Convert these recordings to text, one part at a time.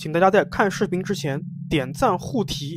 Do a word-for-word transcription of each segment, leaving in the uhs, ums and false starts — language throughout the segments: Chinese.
请大家在看视频之前点赞护题。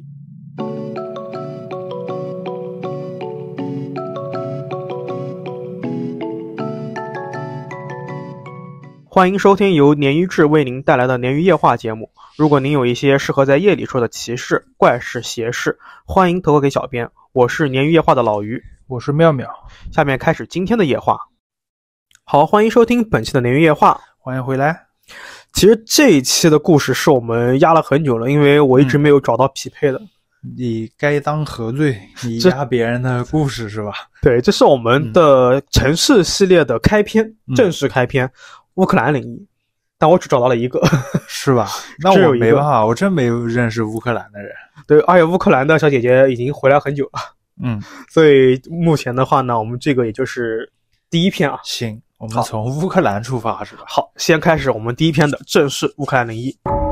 欢迎收听由鲶鱼志为您带来的鲶鱼夜话节目。如果您有一些适合在夜里说的奇事、怪事、邪事，欢迎投稿给小编。我是鲶鱼夜话的老鱼， 我是妙妙。 下面开始今天的夜话。好，欢迎收听本期的鲶鱼夜话， 欢迎回来。 其实这一期的故事是我们压了很久了，因为我一直没有找到匹配的。 嗯、你该当何罪？你压别人的故事是吧？ 对，这是我们的城市系列的开篇，嗯、正式开篇。乌克兰灵异，但我只找到了一个， 是吧？那我没办法，我真没有认识乌克兰的人。 对，而且乌克兰的小姐姐已经回来很久了， 嗯， 所以目前的话呢，我们这个也就是第一篇啊。 行，我们从乌克兰出发是吧？ 好，先开始我们第一篇的正式乌克兰灵异。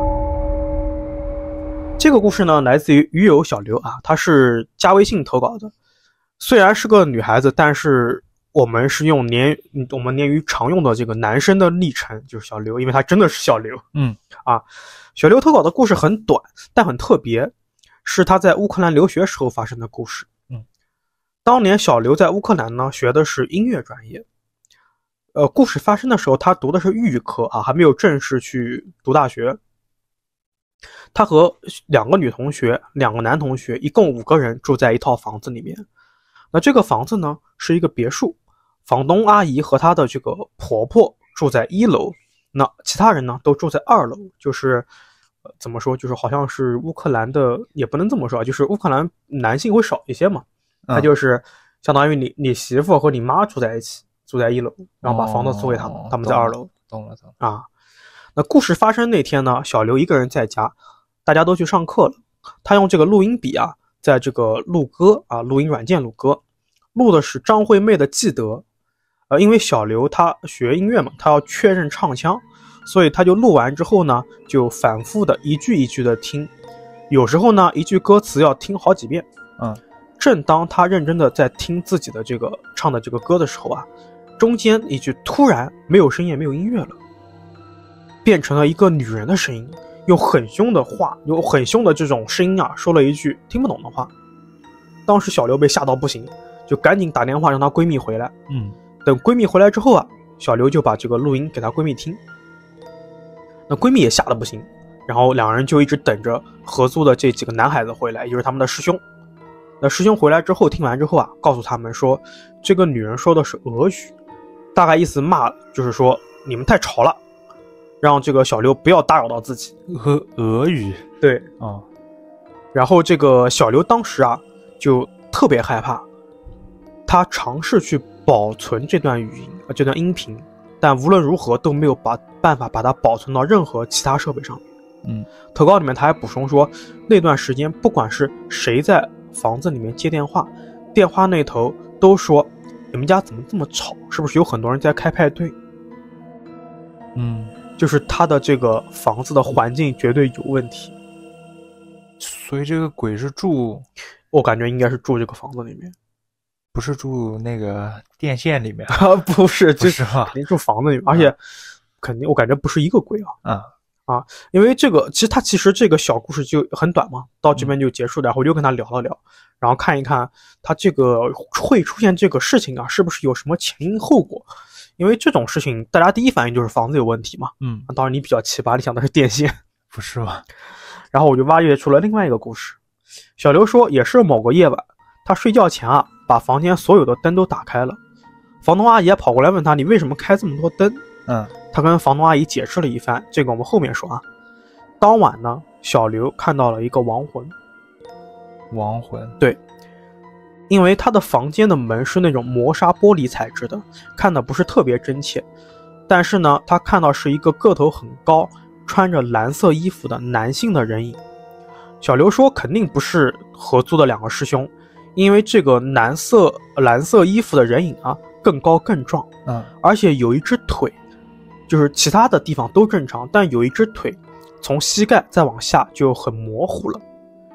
这个故事呢，来自于鱼友小刘啊，她是加微信投稿的，虽然是个女孩子，但是。我们是用鲶我们鲶鱼常用的这个男生的昵称，就是小刘，因为他真的是小刘。 嗯啊，小刘投稿的故事很短，但很特别，是他在乌克兰留学时候发生的故事。 嗯， 当年小刘在乌克兰呢学的是音乐专业。呃，故事发生的时候，他读的是预科啊，还没有正式去读大学。他和两个女同学、两个男同学，一共五个人住在一套房子里面。那这个房子呢是一个别墅。房东阿姨和她的这个婆婆住在一楼，那其他人呢都住在二楼，就是、呃、怎么说，就是好像是乌克兰的，也不能这么说，就是乌克兰男性会少一些嘛，他、嗯、就是相当于你你媳妇和你妈住在一起，住在一楼，然后把房子租给他们，哦、他们在二楼。 懂了懂了啊。那故事发生那天呢，小刘一个人在家，大家都去上课了，他用这个录音笔啊，在这个录歌啊，录音软件录歌，录的是张惠妹的《记得》。呃，因为小刘他学音乐嘛，他要确认唱腔，所以他就录完之后呢，就反复的一句一句的听，有时候呢，一句歌词要听好几遍。 嗯， 正当他认真的在听自己的这个唱的这个歌的时候啊，中间一句突然没有声音也没有音乐了，变成了一个女人的声音，用很凶的话，用很凶的这种声音啊，说了一句听不懂的话。当时小刘被吓到不行，就赶紧打电话让她闺蜜回来。 嗯。 等闺蜜回来之后啊，小刘就把这个录音给她闺蜜听，那闺蜜也吓得不行，然后两人就一直等着合租的这几个男孩子回来，也就是他们的师兄。那师兄回来之后，听完之后啊，告诉他们说，这个女人说的是俄语，大概意思骂就是说你们太吵了，让这个小刘不要打扰到自己。 俄俄语， 对啊、哦。 然后这个小刘当时啊就特别害怕，他尝试去保存这段语音啊，这段音频，但无论如何都没有把办法把它保存到任何其他设备上面。 嗯， 投稿里面他还补充说，那段时间不管是谁在房子里面接电话，电话那头都说你们家怎么这么吵，是不是有很多人在开派对？ 嗯， 就是他的这个房子的环境绝对有问题。 所以这个鬼是住， 我感觉应该是住这个房子里面。 不是住那个电线里面啊？不是， 就是吧？ 肯定住房子里面，而且肯定我感觉不是一个鬼啊。 啊啊，因为这个其实他其实这个小故事就很短嘛，到这边就结束了。然后我就跟他聊了聊，然后看一看他这个会出现这个事情啊，是不是有什么前因后果？因为这种事情大家第一反应就是房子有问题嘛。 嗯， 当然你比较奇葩，你想的是电线， 不是吧？ 然后我就挖掘出了另外一个故事。小刘说，也是某个夜晚，他睡觉前啊，把房间所有的灯都打开了。房东阿姨跑过来问他，你为什么开这么多灯？ 嗯， 他跟房东阿姨解释了一番，这个我们后面说啊。当晚呢，小刘看到了一个亡魂。 亡魂？ 对，因为他的房间的门是那种磨砂玻璃材质的，看的不是特别真切，但是呢，他看到是一个个头很高，穿着蓝色衣服的男性的人影。小刘说肯定不是合租的两个师兄，因为这个蓝色蓝色衣服的人影啊更高更壮， 嗯， 而且有一只腿，就是其他的地方都正常，但有一只腿从膝盖再往下就很模糊了。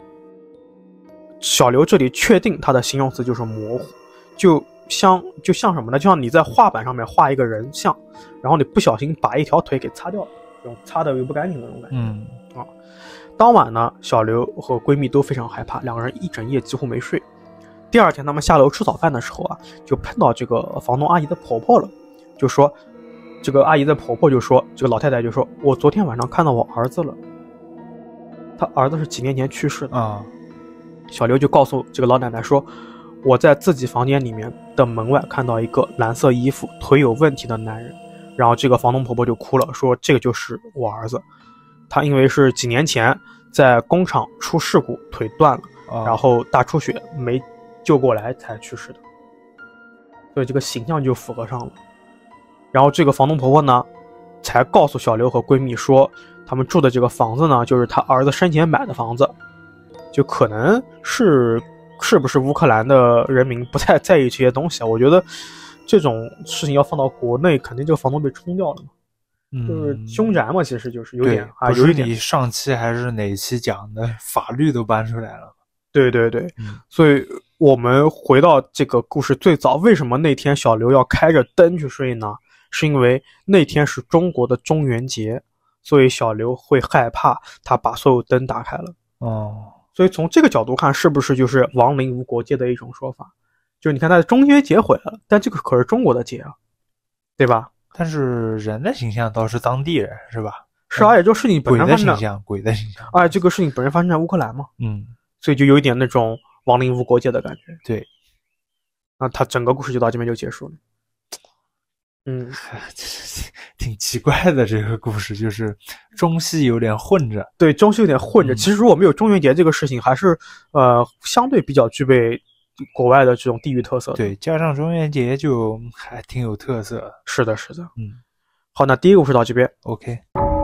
小刘这里确定他的形容词就是模糊，就像就像什么呢？就像你在画板上面画一个人像，然后你不小心把一条腿给擦掉了，这种擦的又不干净的那种感觉。 嗯， 啊。当晚呢，小刘和闺蜜都非常害怕，两个人一整夜几乎没睡。第二天，他们下楼吃早饭的时候啊，就碰到这个房东阿姨的婆婆了，就说这个阿姨的婆婆就说，这个老太太就说，我昨天晚上看到我儿子了，他儿子是几年前去世的啊。 小刘就告诉这个老奶奶说，我在自己房间里面的门外看到一个蓝色衣服、腿有问题的男人。然后这个房东婆婆就哭了，说这个就是我儿子，他因为是几年前在工厂出事故，腿断了， 啊、 然后大出血没救过来才去世的，所以这个形象就符合上了。然后这个房东婆婆呢，才告诉小刘和闺蜜说，他们住的这个房子呢，就是他儿子生前买的房子，就可能是是不是乌克兰的人民不太在意这些东西啊？我觉得这种事情要放到国内，肯定这个房东被冲掉了嘛。 嗯， 就是凶宅嘛，其实就是有点啊， 不是有一点。 你上期还是哪期讲的，法律都搬出来了。 对对对， 嗯、 所以我们回到这个故事最早，为什么那天小刘要开着灯去睡呢？是因为那天是中国的中元节，所以小刘会害怕，他把所有灯打开了。 哦， 所以从这个角度看，是不是就是亡灵无国界的一种说法？就是你看他的中元节回来了，但这个可是中国的节啊，对吧？ 但是人的形象倒是当地人，是吧？ 是啊，也就是你本身鬼的形象，鬼的形象。 哎，这个事情本身发生在乌克兰嘛， 嗯， 所以就有一点那种亡灵无国界的感觉。 对， 那他整个故事就到这边就结束了。嗯， 挺奇怪的这个故事，就是中西有点混着。 对，中西有点混着。 嗯、 其实如果没有中元节这个事情，还是呃相对比较具备国外的这种地域特色的。 对，加上中元节就还挺有特色的。 是的，是的。 嗯， 好，那第一个故事到这边。 OK。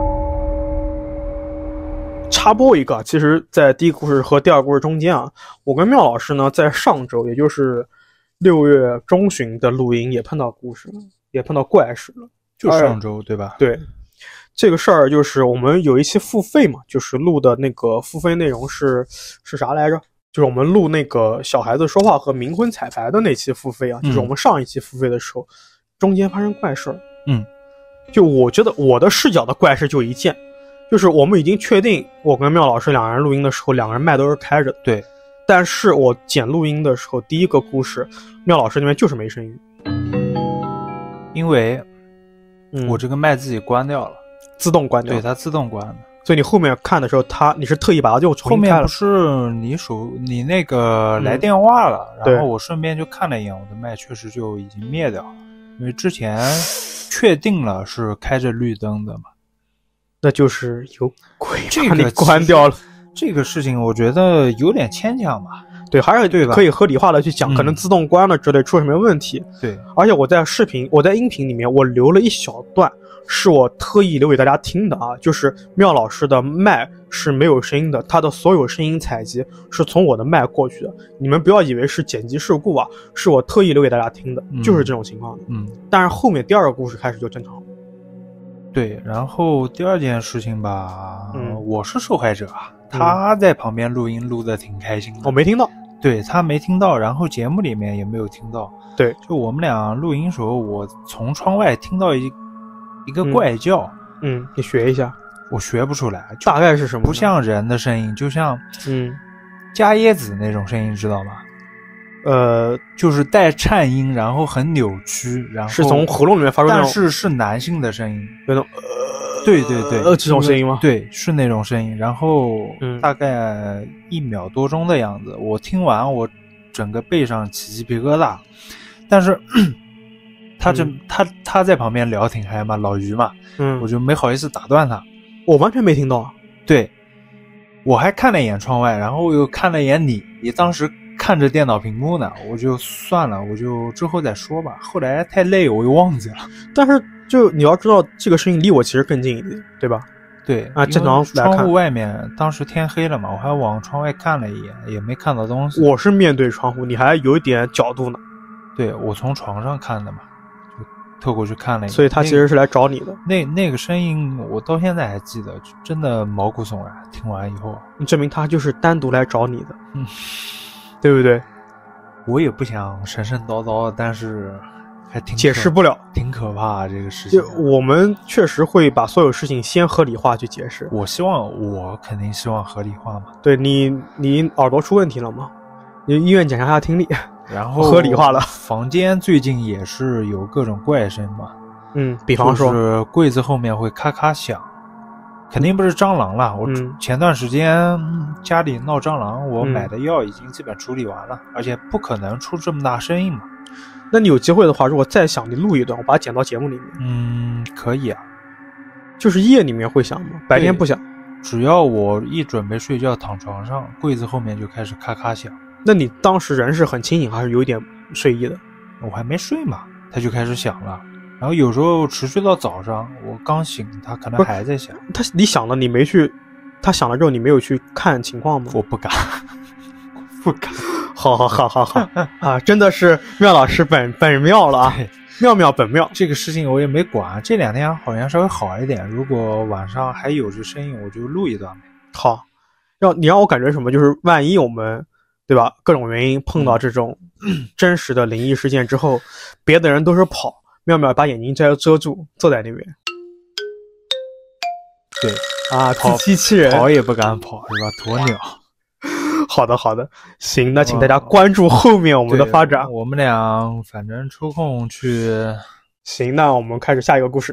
插播一个，其实在第一个故事和第二个故事中间啊，我跟妙老师呢在上周，也就是六月中旬的录音也碰到故事了，也碰到怪事了。 就上周对吧？ 对，这个事儿就是我们有一期付费嘛，就是录的那个付费内容是是啥来着？就是我们录那个小孩子说话和冥婚彩排的那期付费啊， 嗯、 就是我们上一期付费的时候，中间发生怪事儿。 嗯， 就我觉得我的视角的怪事就一件，就是我们已经确定我跟妙老师两个人录音的时候，两个人麦都是开着的。 对， 但是我剪录音的时候，第一个故事妙老师那边就是没声音， 因为嗯， 我这个麦自己关掉了， 自动关掉， 对，它自动关的。 所以你后面看的时候，它你是特意把它就重新开了。 后面不是你手你那个来电话了， 嗯、 然后我顺便就看了一眼，我的麦确实就已经灭掉了，因为之前确定了是开着绿灯的嘛。 那就是有鬼把你关掉了。 这个事情我觉得有点牵强吧。 对，还是对吧？可以合理化的去讲，可能自动关了之类出什么问题。 对， 而且我在视频，我在音频里面，我留了一小段，是我特意留给大家听的啊。就是妙老师的麦是没有声音的，他的所有声音采集是从我的麦过去的。你们不要以为是剪辑事故啊，是我特意留给大家听的， 嗯、 就是这种情况的。 嗯， 但是后面第二个故事开始就正常了。 对，然后第二件事情吧， 嗯， 我是受害者啊，他在旁边录音录得挺开心的。 我没听到。 对，他没听到，然后节目里面也没有听到。 对， 就我们俩录音时候，我从窗外听到一一个怪叫。 嗯，嗯，你学一下。 我学不出来， 大概是什么？ 不像人的声音，就像嗯加椰子那种声音，知道吗？ 呃， 就是带颤音，然后很扭曲，然后是从喉咙里面发出那种， 但是是男性的声音， 有那种呃， 对对对， 呃，这种声音吗？ 对，是那种声音。然后嗯， 大概一秒多钟的样子，我听完我整个背上起鸡皮疙瘩。但是他这、嗯、他他在旁边聊挺嗨嘛，老于嘛， 嗯， 我就没好意思打断他， 我完全没听到。 对，我还看了一眼窗外，然后又看了一眼你，你当时看着电脑屏幕呢，我就算了，我就之后再说吧。后来太累，我又忘记了。 但是就你要知道，这个声音离我其实更近一点，对吧？ 对啊，正常来看， 窗户外面当时天黑了嘛，我还往窗外看了一眼，也没看到东西。 我是面对窗户，你还有一点角度呢。 对，我从床上看的嘛，就透过去看了一眼。 所以他其实是来找你的。 那那个声音我到现在还记得，真的毛骨悚然。听完以后， 证明他就是单独来找你的， 嗯， 对不对？ 我也不想神神叨叨，但是还挺解释不了， 挺可怕这个事情。 就我们确实会把所有事情先合理化去解释。 我希望，我肯定希望合理化嘛。 对你，你耳朵出问题了吗？你医院检查下听力， 然后合理化了。 房间最近也是有各种怪声嘛， 嗯，比方说， 就是柜子后面会咔咔响。肯定不是蟑螂了，我前段时间家里闹蟑螂，我买的药已经基本处理完了，而且不可能出这么大声音嘛。 那你有机会的话，如果再响，你录一段，我把它剪到节目里面。 嗯，可以啊。 就是夜里面会响吗？白天不响？ 只要我一准备睡觉躺床上，柜子后面就开始咔咔响。 那你当时人是很清醒，还是有一点睡意的？ 我还没睡嘛，它就开始响了。然后有时候持续到早上，我刚醒，它可能还在响。 它你响了，你没去，它响了之后你没有去看情况吗？ 我不敢，不敢。 好好好好好啊！真的是妙老师本本妙了啊，妙妙本妙。 这个事情我也没管，这两天好像稍微好一点。如果晚上还有这声音，我就录一段呗。 好，让你让我感觉什么？就是万一我们对吧，各种原因碰到这种真实的灵异事件之后，别的人都是跑。妙妙把眼睛遮遮住，坐在那边。 对啊，自欺欺人， 跑也不敢跑，是吧？鸵鸟。 好的，好的，行，那请大家关注后面我们的发展。 我们俩反正抽空去。 行，那我们开始下一个故事。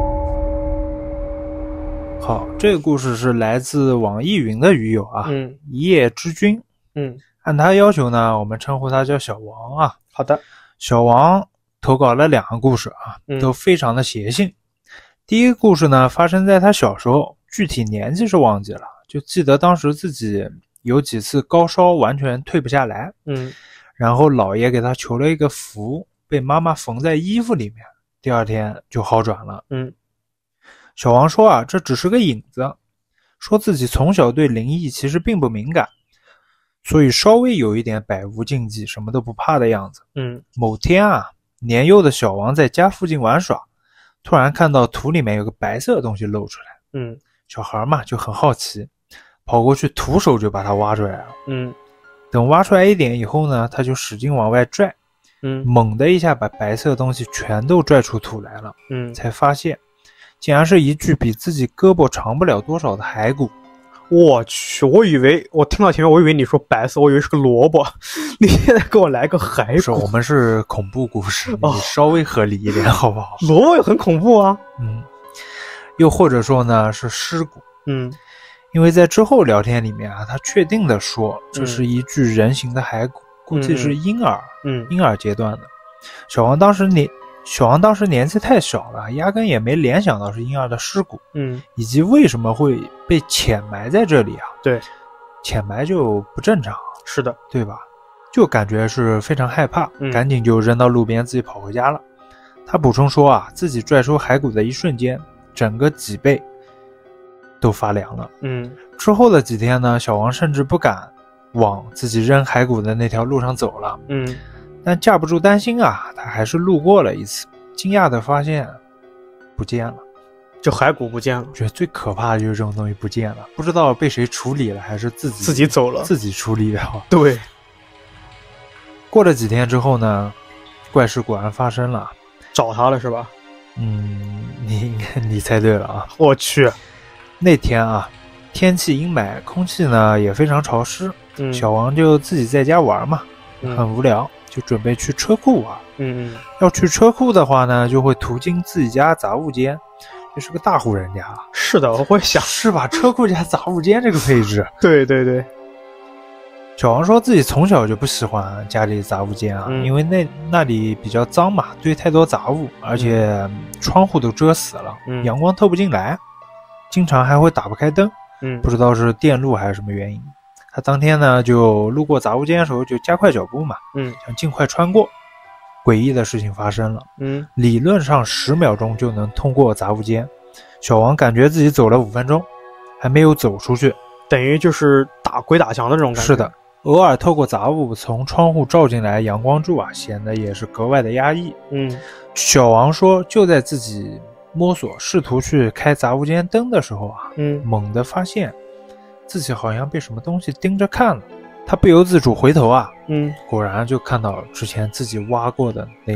好，这个故事是来自网易云的鱼友啊， 嗯， 一叶之君。 嗯， 按他要求呢，我们称呼他叫小王啊。 好的， 小王投稿了两个故事啊，都非常的邪性。嗯、第一个故事呢，发生在他小时候，具体年纪是忘记了，就记得当时自己有几次高烧完全退不下来， 嗯， 然后姥爷给他求了一个符，被妈妈缝在衣服里面，第二天就好转了。 嗯， 小王说啊，这只是个引子，说自己从小对灵异其实并不敏感，所以稍微有一点百无禁忌，什么都不怕的样子。 嗯， 某天啊，年幼的小王在家附近玩耍，突然看到土里面有个白色的东西露出来。 嗯， 小孩嘛就很好奇，跑过去徒手就把它挖出来了。 嗯， 等挖出来一点以后呢，他就使劲往外拽， 嗯， 猛的一下把白色的东西全都拽出土来了。 嗯， 才发现竟然是一具比自己胳膊长不了多少的骸骨。 我去，我以为我听到前面，我以为你说白色，我以为是个萝卜。你现在给我来个骸骨？ 不是，我们是恐怖故事，你稍微合理一点、哦、好不好？ 萝卜也很恐怖啊。 嗯，又或者说呢是尸骨。 嗯， 因为在之后聊天里面啊，他确定的说这是一具人形的骸骨，嗯、估计是婴儿， 嗯， 婴儿阶段的。小王当时年小王当时年纪太小了，压根也没联想到是婴儿的尸骨， 嗯， 以及为什么会被潜埋在这里啊？ 对， 潜埋就不正常， 是的， 对吧？就感觉是非常害怕， 嗯、 赶紧就扔到路边，自己跑回家了。他补充说啊，自己拽出骸骨的一瞬间，整个脊背都发凉了。 嗯， 之后的几天呢，小王甚至不敢往自己扔骸骨的那条路上走了。 嗯。 但架不住担心啊，他还是路过了一次，惊讶的发现不见了， 这骸骨不见了。 觉得最可怕的就是这种东西不见了，不知道被谁处理了，还是自己自己走了， 自己处理的。 对。 过了几天之后呢，怪事果然发生了， 找他了是吧？ 嗯，你你猜对了啊！ 我去， 那天啊，天气阴霾，空气呢也非常潮湿， 嗯， 小王就自己在家玩嘛， 嗯、 很无聊。就准备去车库玩， 嗯嗯， 要去车库的话呢，就会途经自己家杂物间，这是个大户人家。 是的，我会想， 是吧？车库加杂物间这个配置， 对对对。 小王说自己从小就不喜欢家里杂物间啊， 嗯、 因为那那里比较脏嘛，堆太多杂物，而且窗户都遮死了， 嗯、 阳光透不进来，经常还会打不开灯， 嗯， 不知道是电路还是什么原因。他当天呢，就路过杂物间的时候就加快脚步嘛， 嗯， 想尽快穿过。诡异的事情发生了， 嗯， 理论上十秒钟就能通过杂物间，小王感觉自己走了五分钟，还没有走出去， 等于就是打鬼打墙的这种感觉。 是的，偶尔透过杂物从窗户照进来阳光柱啊，显得也是格外的压抑。 嗯， 小王说，就在自己摸索试图去开杂物间灯的时候啊， 嗯， 猛地发现自己好像被什么东西盯着看了，他不由自主回头啊， 嗯， 果然就看到之前自己挖过的那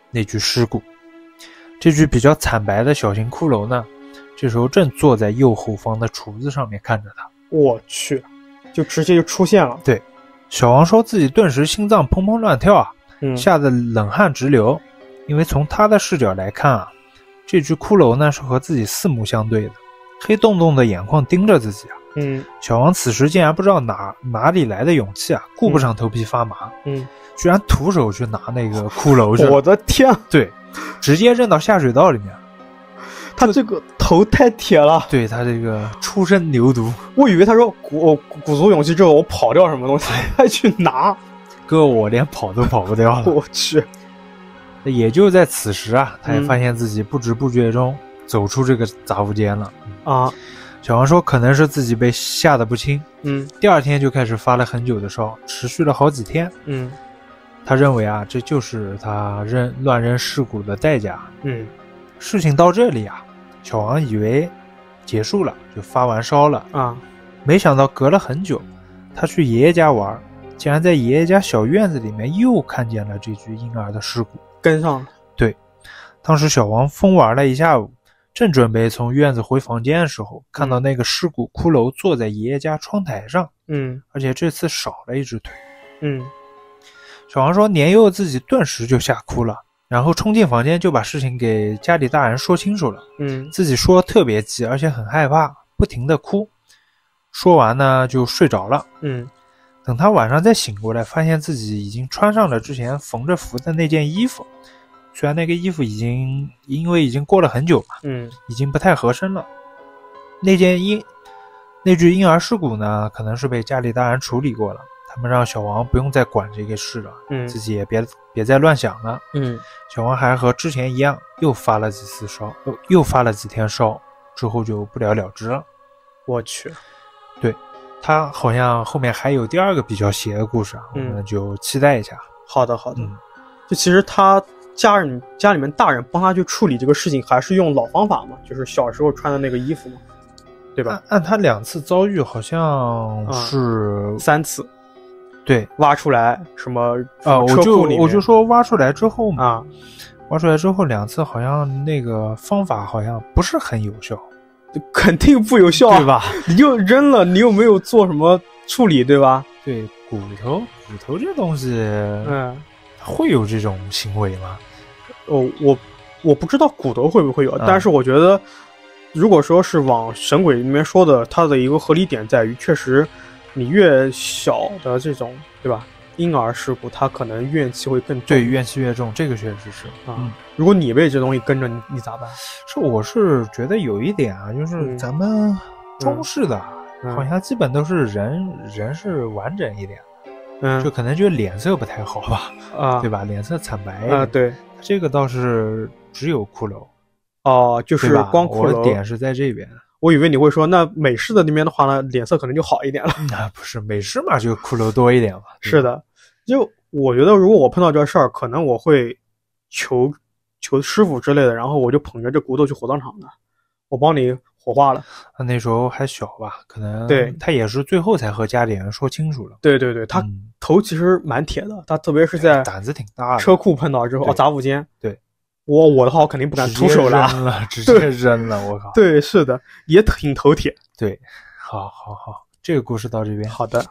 那具尸骨。这具比较惨白的小型骷髅呢，这时候正坐在右后方的厨子上面看着他。 我去，就直接就出现了。 对，小王说自己顿时心脏砰砰乱跳啊， 嗯， 吓得冷汗直流。因为从他的视角来看啊，这具骷髅呢是和自己四目相对的，黑洞洞的眼眶盯着自己啊。 嗯， 小王此时竟然不知道哪哪里来的勇气啊，顾不上头皮发麻， 嗯， 居然徒手去拿那个骷髅去。 我的天！ 对，直接扔到下水道里面。 他这个头太铁了， 对，他这个初生牛犊。 我以为他说鼓鼓足勇气之后我跑掉什么东西，还去拿。 哥，我连跑都跑不掉了。 我去！ 也就在此时啊，他也发现自己不知不觉中走出这个杂物间了。 啊， 小王说可能是自己被吓得不轻， 嗯， 第二天就开始发了很久的烧，持续了好几天。 嗯， 他认为啊，这就是他扔乱扔尸骨的代价。 嗯， 事情到这里啊，小王以为结束了，就发完烧了啊， 没想到隔了很久，他去爷爷家玩，竟然在爷爷家小院子里面又看见了这具婴儿的尸骨， 跟上了。 对，当时小王疯玩了一下午，正准备从院子回房间的时候，看到那个尸骨骷髅坐在爷爷家窗台上， 嗯， 而且这次少了一只腿。 嗯， 小王说年幼自己顿时就吓哭了，然后冲进房间就把事情给家里大人说清楚了。 嗯， 自己说特别急，而且很害怕，不停地哭。说完呢就睡着了。 嗯， 等他晚上再醒过来，发现自己已经穿上了之前缝着符的那件衣服，虽然那个衣服已经因为已经过了很久嘛， 嗯， 已经不太合身了。那件婴那具婴儿尸骨呢，可能是被家里大人处理过了，他们让小王不用再管这个事了， 嗯， 自己也别别再乱想了。 嗯， 小王还和之前一样，又发了几次烧，又发了几天烧，之后就不了了之了。 我去， 对，他好像后面还有第二个比较邪的故事啊，我们就期待一下。 好的，好的。 嗯， 就其实他家人家里面大人帮他去处理这个事情，还是用老方法嘛，就是小时候穿的那个衣服嘛，对吧？ 按, 按他两次遭遇好像是、 嗯、三次。 对， 挖出来什么啊？我就我就说挖出来之后嘛， 啊， 挖出来之后两次好像那个方法好像不是很有效， 肯定不有效、啊， 对吧？ 你就扔了，你又没有做什么处理，对吧？ 对，骨头骨头这东西， 嗯， 会有这种行为吗？ 哦，我我不知道骨头会不会有，嗯、但是我觉得，如果说是往神鬼里面说的，它的一个合理点在于，确实。你越小的这种，对吧？婴儿尸骨，它可能怨气会更重。 对，怨气越重，这个确实是啊。嗯、如果你被这东西跟着你，你咋办？ 是，我是觉得有一点啊，就是咱们中式的，嗯、好像基本都是人、嗯、人是完整一点的， 嗯， 就可能就脸色不太好吧， 啊， 对吧？脸色惨白啊，对， 这个倒是只有骷髅， 哦，就是光骷髅， 我点是在这边。 我以为你会说，那美式的那边的话呢，脸色可能就好一点了。 啊，不是美式嘛，就骷髅多一点嘛。 是的，就我觉得，如果我碰到这事儿，可能我会求求师傅之类的，然后我就捧着这骨头去火葬场的，我帮你火化了。 他那时候还小吧，可能对他也是最后才和家里人说清楚了。 对对对，他头其实蛮铁的，他特别是在胆子挺大的。 车库碰到之后，哦，杂物间。 对。 我我的话，我肯定不敢出手了，直接扔了，我靠！ 对，是的，也挺头铁。 对，好，好，好，这个故事到这边。 好的。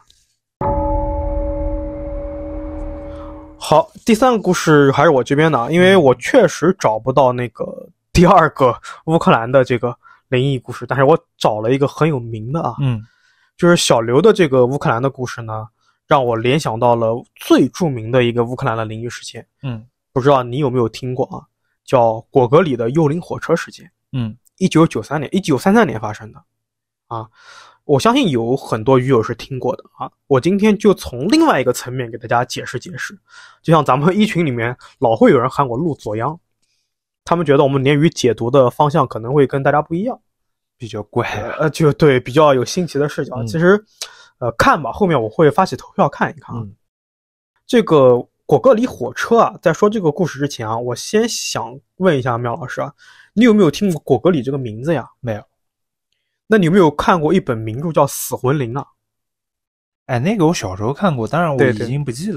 好，第三个故事还是我这边的，因为我确实找不到那个第二个乌克兰的这个灵异故事，但是我找了一个很有名的啊， 嗯， 就是小刘的这个乌克兰的故事呢，让我联想到了最著名的一个乌克兰的灵异事件。 嗯， 不知道你有没有听过啊？叫果戈里的幽灵火车事件， 嗯， 一九九三年、一九三三年发生的，啊，我相信有很多鱼友是听过的啊。我今天就从另外一个层面给大家解释解释。就像咱们一群里面老会有人喊我陆左央，他们觉得我们鲶鱼解读的方向可能会跟大家不一样， 比较怪， 呃，就对，比较有新奇的视角。 嗯、 其实，呃，看吧，后面我会发起投票看一看啊。 嗯、 这个。果戈里火车啊，在说这个故事之前啊，我先想问一下苗老师啊，你有没有听过果戈里这个名字呀？ 没有。 那你有没有看过一本名著叫《死魂灵》啊？ 哎，那个我小时候看过，当然我已经不记得了。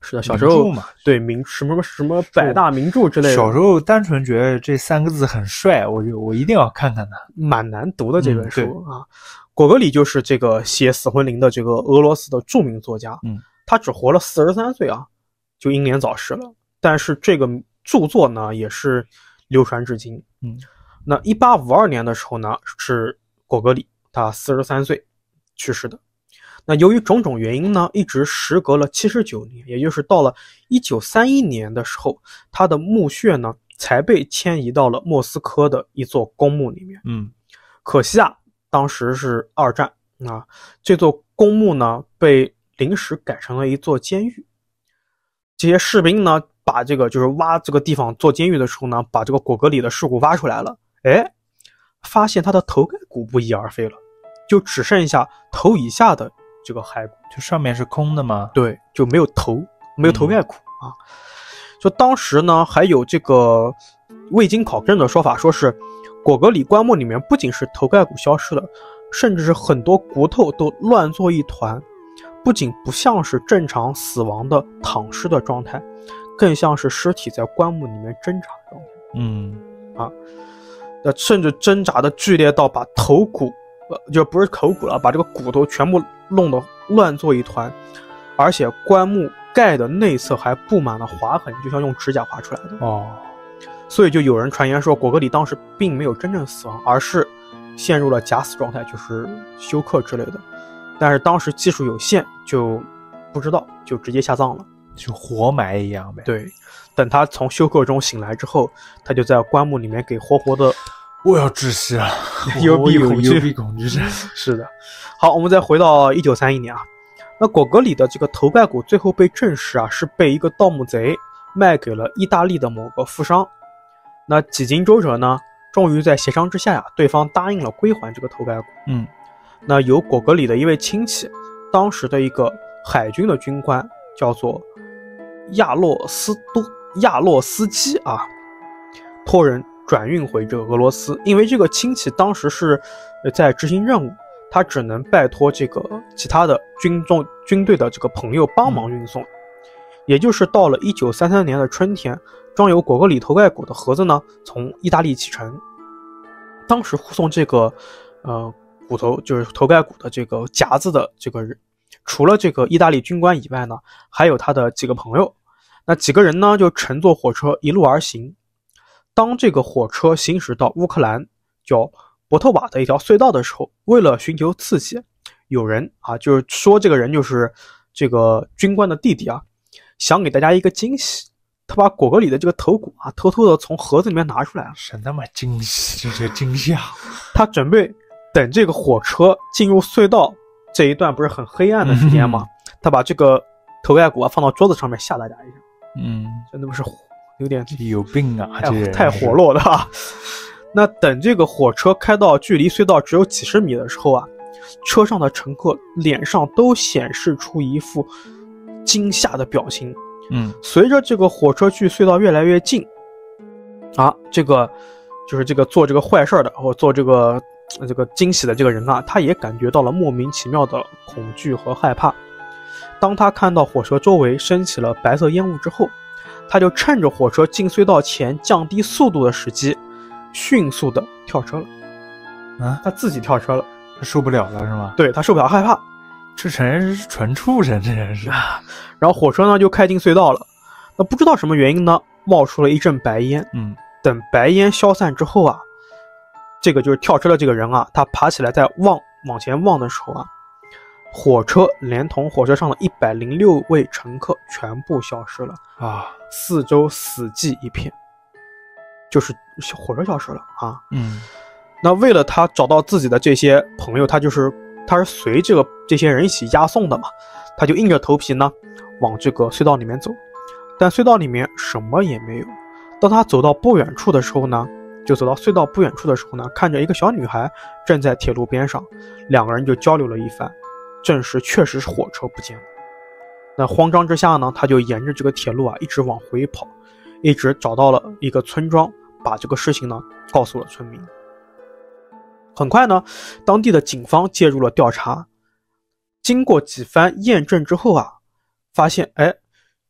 是的，小时候嘛， 对名什么什么百大名著之类的。 小时候单纯觉得这三个字很帅，我就我一定要看看它。 蛮难读的这本书、 嗯、 啊。果戈里就是这个写《死魂灵》的这个俄罗斯的著名作家， 嗯， 他只活了四十三岁啊，就英年早逝了。但是这个著作呢，也是流传至今。 嗯， 那一八五二年的时候呢，是果戈里他四十三岁去世的。那由于种种原因呢，一直时隔了七十九年，也就是到了一九三一年的时候，他的墓穴呢才被迁移到了莫斯科的一座公墓里面。 嗯， 可惜啊，当时是二战啊，这座公墓呢被临时改成了一座监狱。这些士兵呢，把这个就是挖这个地方做监狱的时候呢，把这个果戈里的尸骨挖出来了，哎，发现他的头盖骨不翼而飞了，就只剩下头以下的这个骸骨， 就上面是空的吗？ 对，就没有头，没有头盖骨、嗯、啊。就当时呢，还有这个未经考证的说法，说是果戈里棺木里面不仅是头盖骨消失了，甚至是很多骨头都乱作一团，不仅不像是正常死亡的躺尸的状态，更像是尸体在棺木里面挣扎的状态。 嗯啊，那甚至挣扎的剧烈到把头骨就不是头骨了，把这个骨头全部弄得乱作一团，而且棺木盖的内侧还布满了划痕，就像用指甲划出来的。 哦， 所以就有人传言说果戈里当时并没有真正死亡，而是陷入了假死状态，就是休克之类的。但是当时技术有限，就不知道，就直接下葬了， 就活埋一样呗。 对，等他从休克中醒来之后，他就在棺木里面给活活的。 我要窒息了， 幽闭恐惧， 幽闭恐惧症。 是的。好，我们再回到一九三一年啊，那果戈里的这个头盖骨最后被证实啊，是被一个盗墓贼卖给了意大利的某个富商。那几经周折呢，终于在协商之下呀、啊，对方答应了归还这个头盖骨。 嗯， 那由果戈里的一位亲戚，当时的一个海军的军官，叫做亚洛斯多亚洛斯基啊，托人转运回这个俄罗斯。因为这个亲戚当时是在执行任务，他只能拜托这个其他的军中军队的这个朋友帮忙运送。嗯、也就是到了一九三三年的春天，装有果戈里头盖骨的盒子呢从意大利启程。当时护送这个呃骨头就是头盖骨的这个夹子的这个人，除了这个意大利军官以外呢，还有他的几个朋友。那几个人呢就乘坐火车一路而行。当这个火车行驶到乌克兰叫博特瓦的一条隧道的时候，为了寻求刺激，有人啊，就是说这个人就是这个军官的弟弟啊，想给大家一个惊喜，他把果戈里的这个头骨啊，偷偷的从盒子里面拿出来了。 是那么惊喜，这是惊吓。 他准备等这个火车进入隧道这一段不是很黑暗的时间吗？嗯、他把这个头盖骨啊放到桌子上面吓大家一下。 嗯， 真的不是有点有病啊， 太太活络了啊！那等这个火车开到距离隧道只有几十米的时候啊，车上的乘客脸上都显示出一副惊吓的表情。 嗯， 随着这个火车距隧道越来越近，啊，这个就是这个做这个坏事的或做这个这个惊喜的这个人啊，他也感觉到了莫名其妙的恐惧和害怕。当他看到火车周围升起了白色烟雾之后，他就趁着火车进隧道前降低速度的时机，迅速的跳车了。 啊， 他自己跳车了， 他受不了了是吗？ 对，他受不了，害怕。 这人是纯畜生，这人是。 然后火车呢就开进隧道了。那不知道什么原因呢，冒出了一阵白烟。 嗯， 等白烟消散之后啊，这个就是跳车的这个人啊，他爬起来在望往前望的时候啊，火车连同火车上的一百零六位乘客全部消失了啊， 四周死寂一片，就是火车消失了啊。 嗯， 那为了他找到自己的这些朋友，他就是他是随这个这些人一起押送的嘛，他就硬着头皮呢往这个隧道里面走，但隧道里面什么也没有。当他走到不远处的时候呢，就走到隧道不远处的时候呢，看着一个小女孩站在铁路边上，两个人就交流了一番，证实确实是火车不见了。那慌张之下呢，他就沿着这个铁路啊一直往回跑，一直找到了一个村庄，把这个事情呢告诉了村民。很快呢，当地的警方介入了调查，经过几番验证之后啊，发现哎，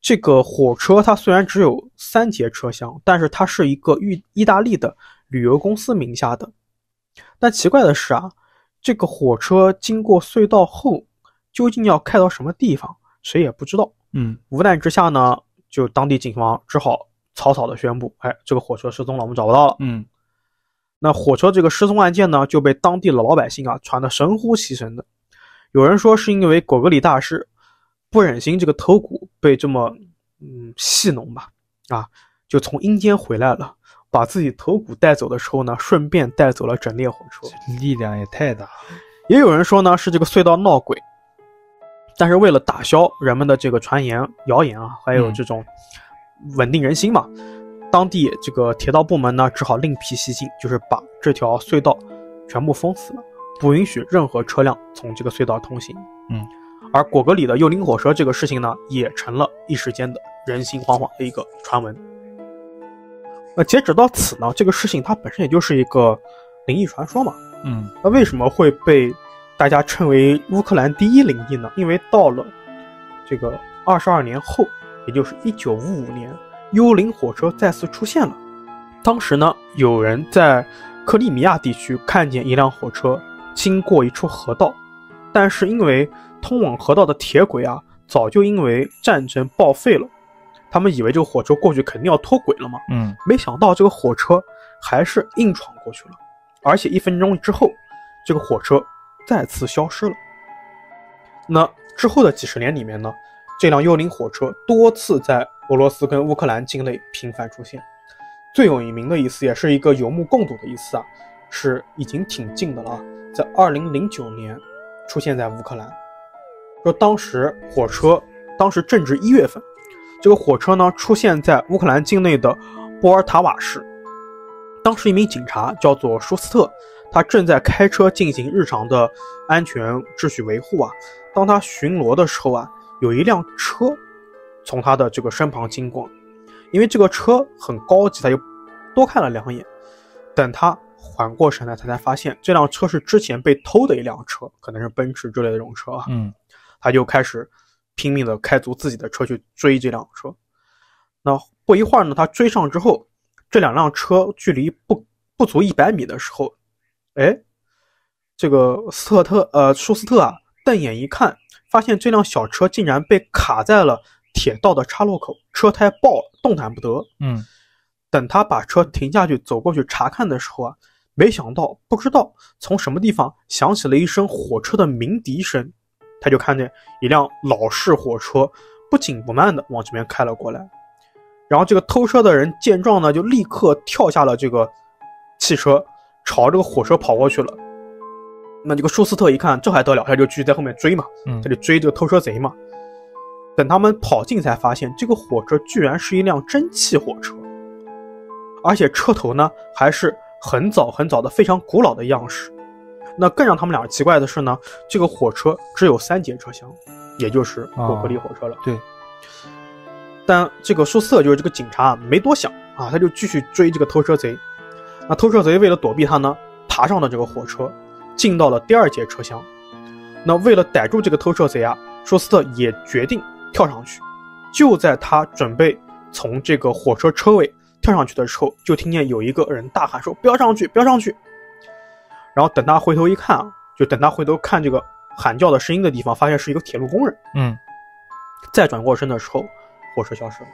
这个火车它虽然只有三节车厢，但是它是一个意意大利的旅游公司名下的。但奇怪的是啊，这个火车经过隧道后，究竟要开到什么地方，谁也不知道。 嗯， 无奈之下呢，就当地警方只好草草的宣布，哎，这个火车失踪了，我们找不到了。 嗯， 那火车这个失踪案件呢，就被当地的老百姓啊传得神乎其神的。有人说是因为果戈里大师不忍心这个头骨被这么嗯戏弄吧，啊，就从阴间回来了，把自己头骨带走的时候呢，顺便带走了整列火车， 力量也太大。 也有人说呢是这个隧道闹鬼，但是为了打消人们的这个传言谣言啊，还有这种稳定人心嘛，嗯、当地这个铁道部门呢只好另辟蹊径，就是把这条隧道全部封死了，不允许任何车辆从这个隧道通行。 嗯， 而果戈里的幽灵火车这个事情呢，也成了一时间的人心惶惶的一个传闻。那截止到此呢，这个事情它本身也就是一个灵异传说嘛。 嗯， 那为什么会被大家称为乌克兰第一灵异呢？因为到了这个二十二年后，也就是一九五五年，幽灵火车再次出现了。当时呢，有人在克里米亚地区看见一辆火车经过一处河道，但是因为通往河道的铁轨啊，早就因为战争报废了，他们以为这个火车过去肯定要脱轨了嘛。 嗯， 没想到这个火车还是硬闯过去了，而且一分钟之后，这个火车再次消失了。那之后的几十年里面呢，这辆幽灵火车多次在俄罗斯跟乌克兰境内频繁出现。最有名的一次，也是一个有目共睹的一次啊，是已经挺近的了啊，在二零零九年出现在乌克兰。说当时火车当时正值一月份，这个火车呢出现在乌克兰境内的波尔塔瓦市。当时一名警察叫做舒斯特，他正在开车进行日常的安全秩序维护啊。当他巡逻的时候啊，有一辆车从他的这个身旁经过，因为这个车很高级，他就多看了两眼。等他缓过神来，他才发现这辆车是之前被偷的一辆车，可能是奔驰之类的这种车啊。 嗯， 他就开始拼命的开足自己的车去追这辆车。那不一会儿呢，他追上之后，这两辆车距离不不足一百米的时候，哎，这个斯特特呃舒斯特啊，瞪眼一看，发现这辆小车竟然被卡在了铁道的岔路口，车胎爆了，动弹不得。 嗯， 等他把车停下去，走过去查看的时候啊，没想到不知道从什么地方响起了一声火车的鸣笛声，他就看见一辆老式火车不紧不慢的往这边开了过来。然后这个偷车的人见状呢，就立刻跳下了这个汽车，朝这个火车跑过去了。那这个舒斯特一看，这还得了，他就继续在后面追嘛，他就追这个偷车贼嘛。等他们跑近才发现，这个火车居然是一辆蒸汽火车，而且车头呢还是很早很早的非常古老的样式。那更让他们俩奇怪的是呢，这个火车只有三节车厢，也就是果戈里火车了。 哦、对。 但这个舒斯特就是这个警察没多想啊，他就继续追这个偷车贼。那偷车贼为了躲避他呢，爬上了这个火车，进到了第二节车厢。那为了逮住这个偷车贼啊，舒斯特也决定跳上去。就在他准备从这个火车车尾跳上去的时候，就听见有一个人大喊说：“不要上去，不要上去！”然后等他回头一看啊，就等他回头看这个喊叫的声音的地方，发现是一个铁路工人。 嗯， 再转过身的时候，火车消失了。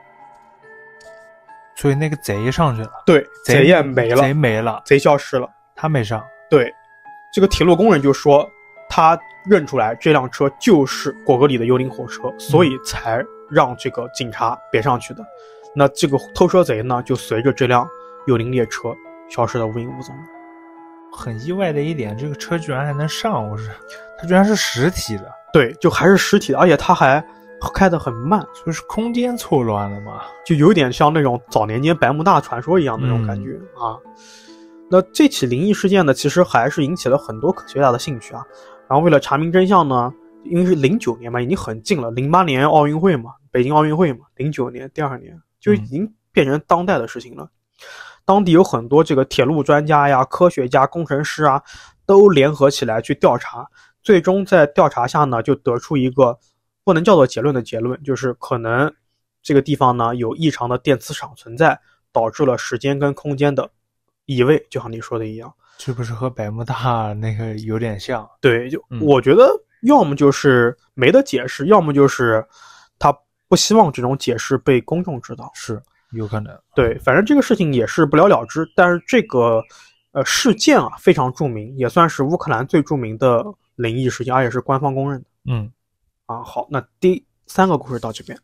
所以那个贼上去了。 对，贼也没了， 贼没了， 贼消失了， 他没上。 对，这个铁路工人就说他认出来这辆车就是果戈里的幽灵火车，所以才让这个警察别上去的。那这个偷车贼呢，就随着这辆幽灵列车消失的无影无踪了。 很意外的一点，这个车居然还能上，我是它居然是实体的。 对，就还是实体的，而且它还开得很慢， 就是空间错乱了嘛， 就有点像那种早年间百慕大传说一样的那种感觉、嗯、啊。那这起灵异事件呢，其实还是引起了很多科学家的兴趣啊。然后为了查明真相呢，因为是零九年嘛，已经很近了，零八年奥运会嘛，北京奥运会嘛，零九年第二年就已经变成当代的事情了。嗯、当地有很多这个铁路专家呀、科学家、工程师啊，都联合起来去调查，最终在调查下呢，就得出一个不能叫做结论的结论，就是可能这个地方呢有异常的电磁场存在，导致了时间跟空间的移位，就像你说的一样。 是不是和百慕大那个有点像？ 对，就、嗯、我觉得要么就是没得解释，要么就是他不希望这种解释被公众知道。 是有可能。 对，反正这个事情也是不了了之，但是这个呃事件啊非常著名，也算是乌克兰最著名的灵异事件，而且是官方公认的。 嗯， 啊，好，那第三个故事到这边。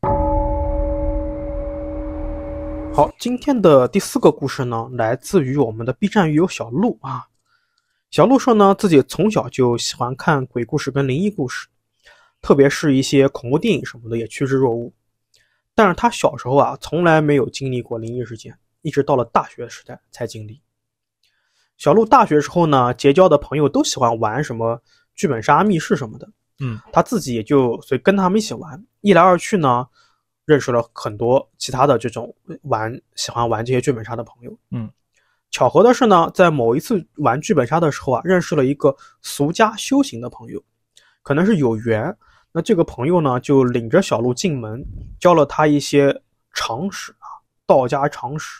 好，今天的第四个故事呢，来自于我们的 B 站鱼友小鹿啊。小鹿说呢，自己从小就喜欢看鬼故事跟灵异故事，特别是一些恐怖电影什么的也趋之若鹜。但是他小时候啊，从来没有经历过灵异事件，一直到了大学时代才经历。小鹿大学时候呢，结交的朋友都喜欢玩什么剧本杀、密室什么的， 嗯， 他自己也就所以跟他们一起玩，一来二去呢，认识了很多其他的这种玩喜欢玩这些剧本杀的朋友。 嗯， 巧合的是呢，在某一次玩剧本杀的时候啊，认识了一个俗家修行的朋友，可能是有缘。那这个朋友呢，就领着小鹿进门，教了他一些常识啊，道家常识。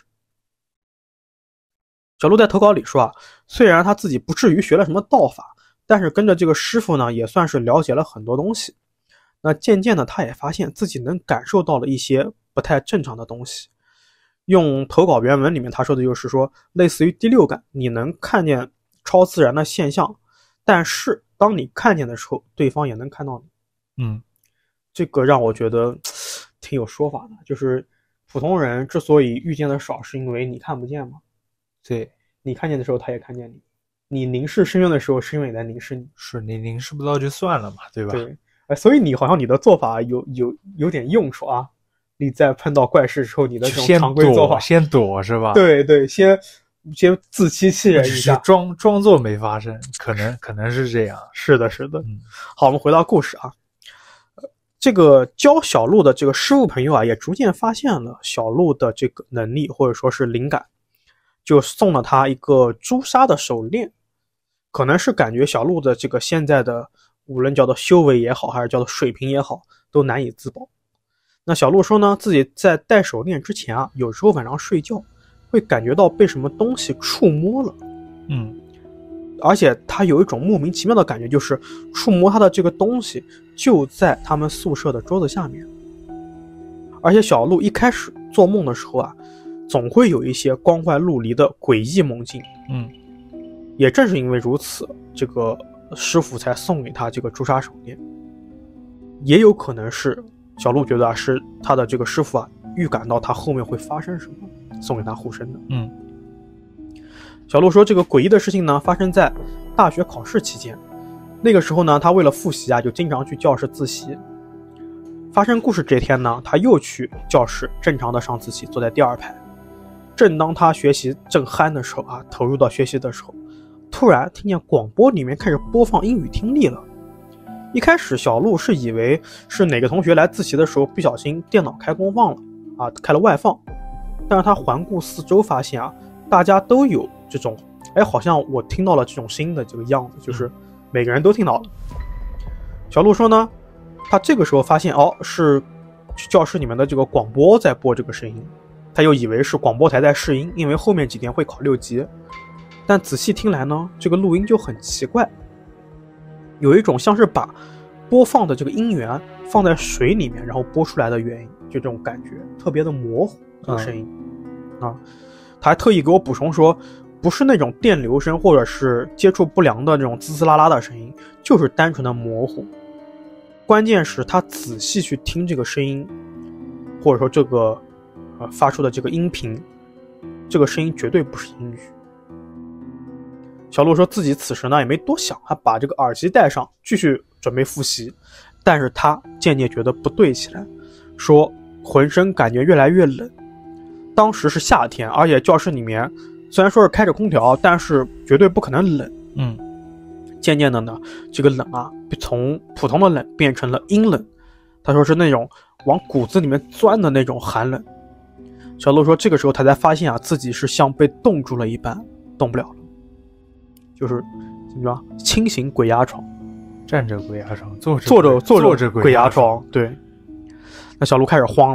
小鹿在投稿里说啊，虽然他自己不至于学了什么道法，但是跟着这个师傅呢，也算是了解了很多东西。那渐渐的，他也发现自己能感受到了一些不太正常的东西。用投稿原文里面他说的就是说，类似于第六感，你能看见超自然的现象，但是当你看见的时候，对方也能看到你。 嗯， 这个让我觉得挺有说法的，就是普通人之所以遇见的少，是因为你看不见嘛。 对， 你看见的时候，他也看见你；你凝视深渊的时候，深渊也在凝视你。 是你凝视不到就算了嘛，对吧？ 对，哎，所以你好像你的做法有有有点用处啊。你在碰到怪事之后，你的这种常规做法， 先躲，先躲是吧？ 对对，先先自欺欺人一下， 装装作没发生，可能可能是这样。 是的，是的。 嗯， 好，我们回到故事啊。这个教小鹿的这个师傅朋友啊，也逐渐发现了小鹿的这个能力或者说是灵感，就送了他一个朱砂的手链。可能是感觉小鹿的这个现在的无论叫做修为也好，还是叫做水平也好，都难以自保。那小鹿说呢，自己在戴手链之前啊，有时候晚上睡觉会感觉到被什么东西触摸了。 嗯， 而且他有一种莫名其妙的感觉，就是触摸他的这个东西就在他们宿舍的桌子下面。而且小鹿一开始做梦的时候啊，总会有一些光怪陆离的诡异梦境。 嗯， 也正是因为如此，这个师傅才送给他这个朱砂手链。也有可能是小鹿觉得啊，是他的这个师傅啊预感到他后面会发生什么，送给他护身的。 嗯， 小鹿说，这个诡异的事情呢，发生在大学考试期间。那个时候呢，他为了复习啊，就经常去教室自习。发生故事这天呢，他又去教室正常的上自习，坐在第二排。正当他学习正酣的时候啊，投入到学习的时候，突然听见广播里面开始播放英语听力了。一开始小鹿是以为是哪个同学来自习的时候不小心电脑开功放了啊，开了外放。但是他环顾四周发现啊，大家都有这种，哎，好像我听到了这种新的这个样子，就是每个人都听到了。小鹿说呢，他这个时候发现哦，是教室里面的这个广播在播这个声音，他又以为是广播台在试音，因为后面几天会考六级。但仔细听来呢，这个录音就很奇怪，有一种像是把播放的这个音源放在水里面然后播出来的原因，就这种感觉特别的模糊，这个声音、嗯、啊，他还特意给我补充说，不是那种电流声或者是接触不良的这种滋滋啦啦的声音，就是单纯的模糊。关键是他仔细去听这个声音，或者说这个呃发出的这个音频，这个声音绝对不是英语。小鹿说自己此时呢也没多想，他把这个耳机戴上继续准备复习，但是他渐渐觉得不对起来，说浑身感觉越来越冷。当时是夏天，而且教室里面虽然说是开着空调，但是绝对不可能冷。 嗯， 渐渐的呢，这个冷啊从普通的冷变成了阴冷，他说是那种往骨子里面钻的那种寒冷。小鹿说这个时候他才发现啊，自己是像被冻住了一般，动不了了，就是怎么着，轻型鬼压床， 站着鬼压床，坐着坐着坐着着鬼压床。对，那小鹿开始慌了，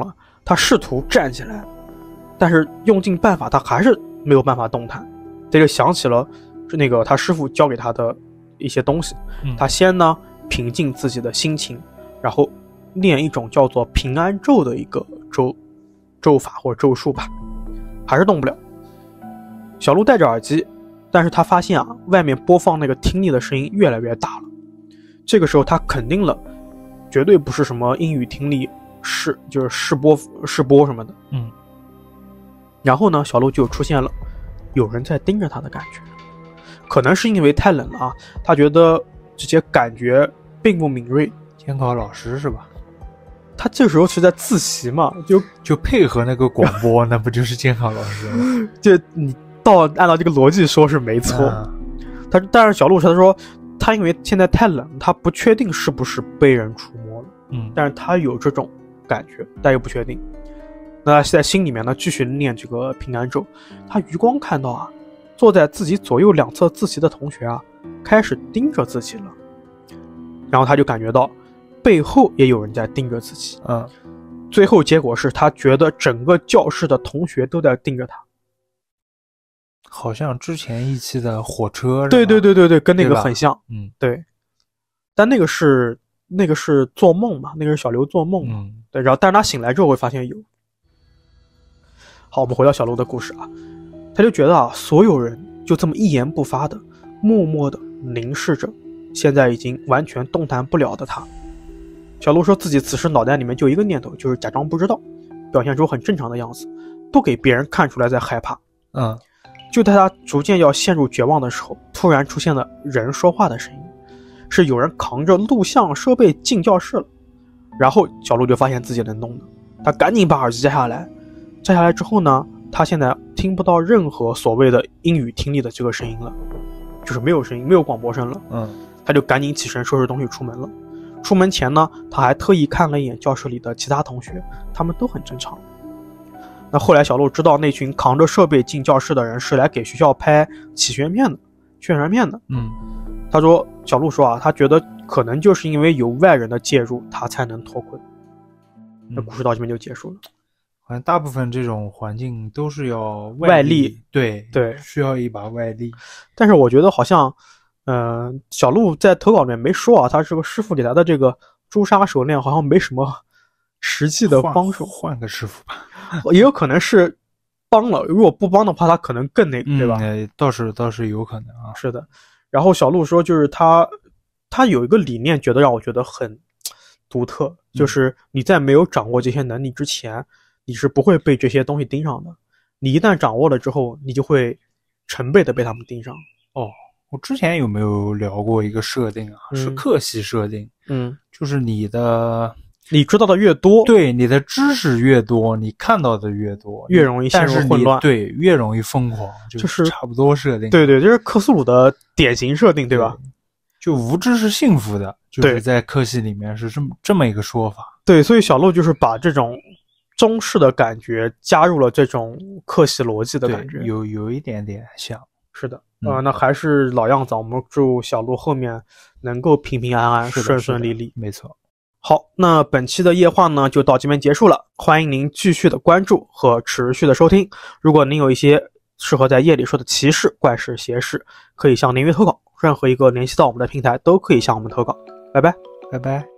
他试图站起来，但是用尽办法他还是没有办法动弹。这就想起了那个他师傅教给他的一些东西， 嗯、 他先呢平静自己的心情，然后念一种叫做平安咒的一个咒咒法或者咒术吧，还是动不了。小鹿戴着耳机，但是他发现啊，外面播放那个听力的声音越来越大了。这个时候他肯定了，绝对不是什么英语听力试，就是试播试播什么的。 嗯。 然后呢，小鹿就出现了有人在盯着他的感觉，可能是因为太冷了啊，他觉得这些感觉并不敏锐。 监考老师是吧？ 他这时候是在自习嘛，就就配合那个广播，那不就是监考老师吗？ 就你到按照这个逻辑说是没错。嗯、他但是小鹿他说他因为现在太冷，他不确定是不是被人触摸了。 嗯， 但是他有这种感觉，但又不确定。那在心里面呢，继续念这个平安咒。他余光看到啊，坐在自己左右两侧自习的同学啊，开始盯着自己了。然后他就感觉到背后也有人在盯着自己。 嗯， 最后结果是他觉得整个教室的同学都在盯着他， 好像之前一期的火车。 对对对对对，跟那个很像。 嗯， 对。但那个是那个是做梦嘛，那个是小刘做梦嘛。 嗯， 对。然后，但是他醒来之后会发现有。好，我们回到小刘的故事啊，他就觉得啊，所有人就这么一言不发的，默默的凝视着现在已经完全动弹不了的他。小鹿说自己此时脑袋里面就一个念头，就是假装不知道，表现出很正常的样子，不给别人看出来在害怕。 嗯， 就在他逐渐要陷入绝望的时候，突然出现了人说话的声音，是有人扛着录像设备进教室了。然后小鹿就发现自己能动的，他赶紧把耳机摘下来。摘下来之后呢，他现在听不到任何所谓的英语听力的这个声音了，就是没有声音，没有广播声了。 嗯， 他就赶紧起身收拾东西出门了。出门前呢，他还特意看了一眼教室里的其他同学，他们都很正常。那后来小鹿知道那群扛着设备进教室的人是来给学校拍祈宣片的宣传片的。 嗯， 他说小鹿说啊，他觉得可能就是因为有外人的介入，他才能脱困。那故事到这边就结束了。 好像大部分这种环境都是要外力，外力对对， 需要一把外力。 但是我觉得好像，嗯、呃，小鹿在投稿里面没说啊，他这个师傅给他的这个朱砂手链好像没什么实际的帮手， 换个师傅吧， 也有可能是帮了，如果不帮的话，他可能更那个， 嗯、 对吧？ 倒是倒是有可能啊。 是的。然后小鹿说，就是他他有一个理念，觉得让我觉得很独特，就是你在没有掌握这些能力之前，你是不会被这些东西盯上的。你一旦掌握了之后，你就会成倍的被他们盯上。 哦，我之前有没有聊过一个设定啊？嗯、是克系设定。 嗯， 就是你的你知道的越多， 对，你的知识越多，你看到的越多， 越容易陷入混乱， 对，越容易疯狂， 就是差不多设定。 对对，这是克苏鲁的典型设定，对吧？ 对，就无知是幸福的，就是在克系里面是这么这么一个说法。 对，所以小鹿就是把这种中式的感觉加入了这种克系逻辑的感觉， 有有一点点像。 是的，呃，那还是老样子，我们祝小鹿后面能够平平安安、顺顺利利。 没错。 好，那本期的夜话呢就到这边结束了，欢迎您继续的关注和持续的收听。如果您有一些适合在夜里说的奇事、怪事、邪事，可以向连约投稿，任何一个联系到我们的平台都可以向我们投稿。拜拜， 拜拜。